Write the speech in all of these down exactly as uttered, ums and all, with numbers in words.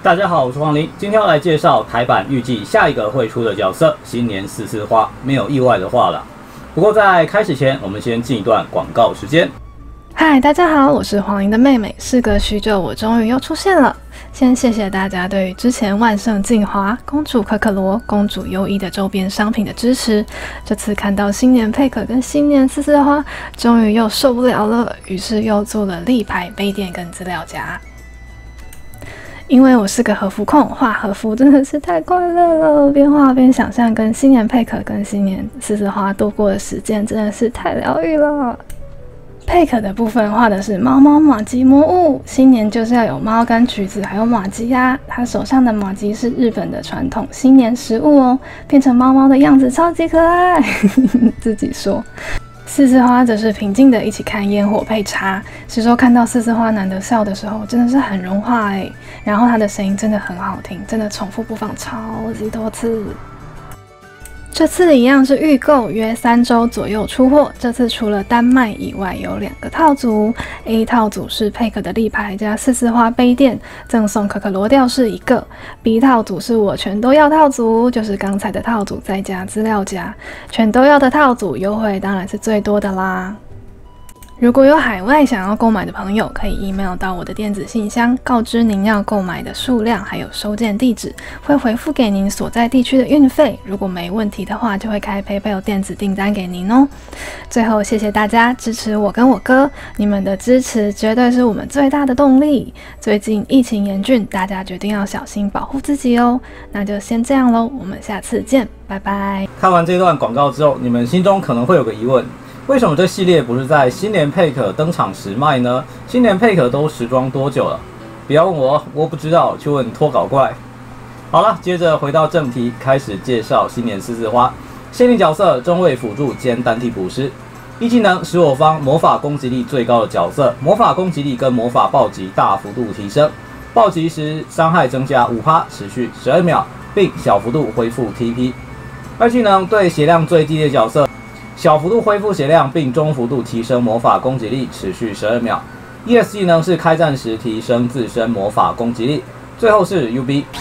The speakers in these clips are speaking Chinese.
大家好，我是黄林，今天要来介绍台版预计下一个会出的角色——新年四四花，没有意外的话了。不过在开始前，我们先进一段广告时间。 嗨，大家好，我是黄玲的妹妹。事隔许久，我终于又出现了。先谢谢大家对于之前万圣镜花、公主可可罗、公主优衣的周边商品的支持。这次看到新年配可跟新年四四花，终于又受不了了，于是又做了立牌杯垫跟资料夹。因为我是个和服控，画和服真的是太快乐了，边画边想象跟新年配可跟新年四四花度过的时间，真的是太疗愈了。配可的部分画的是猫猫马吉魔物，新年就是要有猫跟橘子还有马吉呀、啊。他手上的马吉是日本的传统新年食物哦，变成猫猫的样子超级可爱，自己说。四四花则是平静的一起看烟火配茶，是说看到四四花难得笑的时候，真的是很融化哎。然后他的声音真的很好听，真的重复播放超级多次。这次一样是预购，约三周左右出货。这次除了单卖以外，有两个套组。A 套组是配可的立牌加四四花杯垫，赠送可可罗吊饰一个。B 套组是我全都要套组，就是刚才的套组再加资料夹。全都要的套组优惠当然是最多的啦。如果有海外想要购买的朋友，可以 email 到我的电子信箱，告知您要购买的数量还有收件地址，会回复给您所在地区的运费。如果没问题的话，就会开 PayPal 电子订单给您哦。最后，谢谢大家支持我跟我哥，你们的支持绝对是我们最大的动力。最近疫情严峻，大家决定要小心保护自己哦。那就先这样咯，我们下次见，拜拜。 看完这段广告之后，你们心中可能会有个疑问。为什么这系列不是在新年配可登场时卖呢？新年配可都时装多久了？不要问我，我不知道，去问脱稿怪。好了，接着回到正题，开始介绍新年四四花。限定角色中位辅助兼单体捕食，一技能使我方魔法攻击力最高的角色，魔法攻击力跟魔法暴击大幅度提升，暴击时伤害增加 百分之五， 持续十二秒，并小幅度恢复 T P。二技能对血量最低的角色。小幅度恢复血量，并中幅度提升魔法攻击力，持续十二秒。E S 技能是開戰時提升自身魔法攻击力。最後是 U B。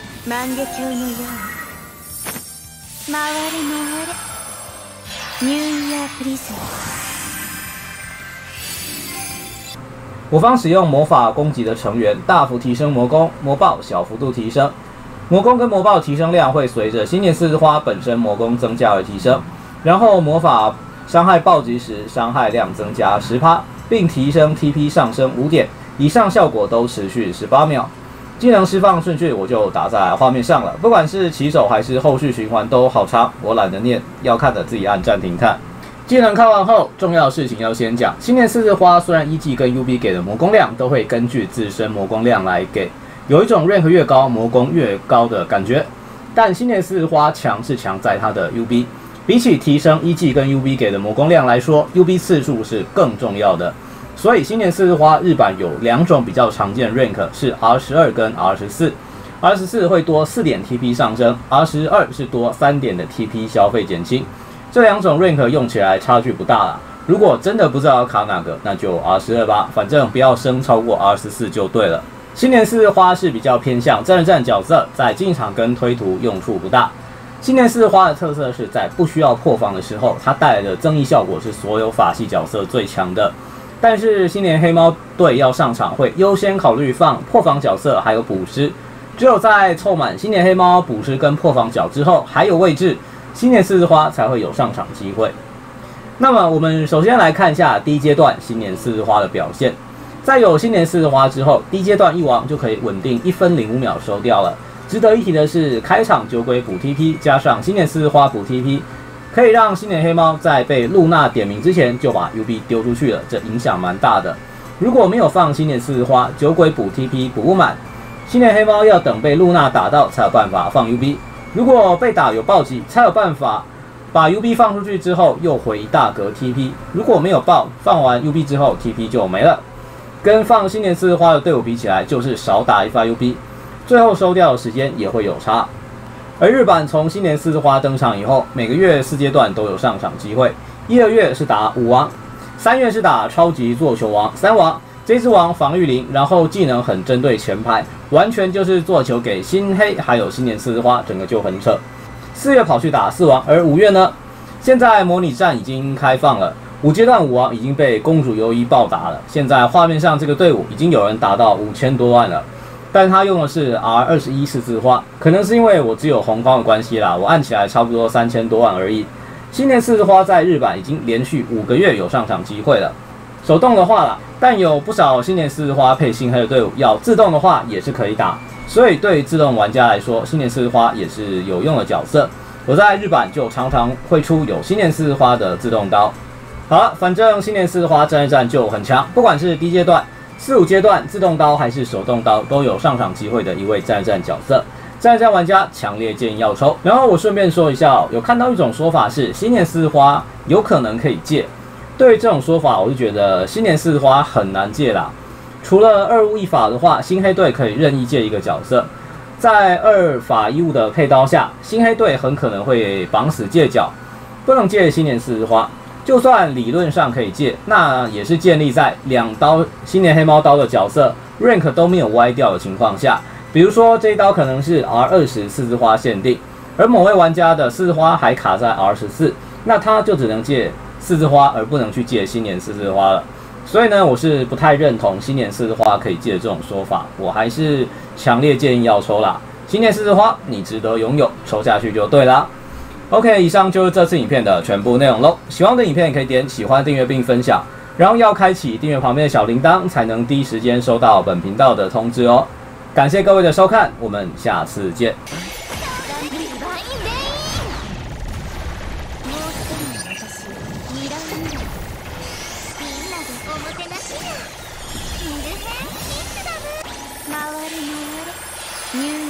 我方使用魔法攻击的成员，大幅提升魔攻、魔爆，小幅度提升。魔攻跟魔爆提升量会随着新年四四花本身魔攻增加而提升。然后魔法伤害暴击时，伤害量增加 百分之十， 并提升 T P 上升五点，以上效果都持续十八秒。技能释放顺序我就打在画面上了，不管是起手还是后续循环都好长，我懒得念，要看的自己按暂停看。技能看完后，重要的事情要先讲。新年四四花虽然一技跟 U B 给的魔攻量都会根据自身魔攻量来给，有一种 rank 越高魔攻越高的感觉，但新年四四花强是强在它的 U B。比起提升一技跟 U B 给的魔攻量来说 ，U B 次数是更重要的。所以新年四四花日版有两种比较常见 rank 是 R 十二 跟 R 十四。R 十四会多四点 T P 上升 ，R 十二是多三点的 T P 消费减轻。这两种 rank 用起来差距不大啦。如果真的不知道要卡哪个，那就 R 十二吧，反正不要升超过 R 十四就对了。新年四四花是比较偏向战战角色，在进场跟推图用处不大。新年四四花的特色是在不需要破防的时候，它带来的增益效果是所有法系角色最强的。但是新年黑猫队要上场，会优先考虑放破防角色还有捕食，只有在凑满新年黑猫、捕食跟破防角之后，还有位置，新年四四花才会有上场机会。那么我们首先来看一下第一阶段新年四四花的表现。在有新年四四花之后，第一阶段一王就可以稳定一分零五秒收掉了。值得一提的是，开场酒鬼补 T P 加上新年四四花补 T P， 可以让新年黑猫在被露娜点名之前就把 U B 丢出去了，这影响蛮大的。如果没有放新年四四花，酒鬼补 T P 补不满，新年黑猫要等被露娜打到才有办法放 U B。如果被打有暴击，才有办法把 U B 放出去之后又回一大格 T P。如果没有爆，放完 U B 之后 T P 就没了。跟放新年四四花的队伍比起来，就是少打一发 U B。最后收掉的时间也会有差。而日版从新年四四花登场以后，每个月四阶段都有上场机会。一、二月是打五王，三月是打超级做球王三王， 这只王防御零，然后技能很针对前排，完全就是做球给新黑还有新年四枝花，整个就很扯。四月跑去打四王，而五月呢，现在模拟战已经开放了，五阶段五王已经被公主优衣暴打了。现在画面上这个队伍已经有人达到五千多万了，但他用的是 R 二十一四枝花，可能是因为我只有红方的关系啦，我按起来差不多三千多万而已。新年四枝花在日版已经连续五个月有上场机会了。手动的话啦，但有不少新年四枝花配新黑的队伍要自动的话也是可以打，所以对于自动玩家来说，新年四枝花也是有用的角色。我在日版就常常会出有新年四枝花的自动刀。好了，反正新年四枝花战一战就很强，不管是低阶段、四五阶段自动刀还是手动刀，都有上场机会的一位战一战角色。战一战玩家强烈建议要抽。然后我顺便说一下哦，有看到一种说法是新年四枝花有可能可以借。对于这种说法，我就觉得新年四枝花很难借啦。除了二物一法的话，新黑队可以任意借一个角色。在二法一物的配刀下，新黑队很可能会绑死借角，不能借新年四枝花。就算理论上可以借，那也是建立在两刀新年黑猫刀的角色 rank 都没有歪掉的情况下。比如说这一刀可能是 R 二十四枝花限定，而某位玩家的四枝花还卡在 R 十四，那他就只能借四枝花，而不能去借新年四枝花了。所以呢，我是不太认同新年四枝花可以借的这种说法，我还是强烈建议要抽啦。新年四枝花你值得拥有，抽下去就对啦。OK， 以上就是这次影片的全部内容喽。喜欢的影片可以点喜欢、订阅并分享，然后要开启订阅旁边的小铃铛，才能第一时间收到本频道的通知哦。感谢各位的收看，我们下次見。 回る回る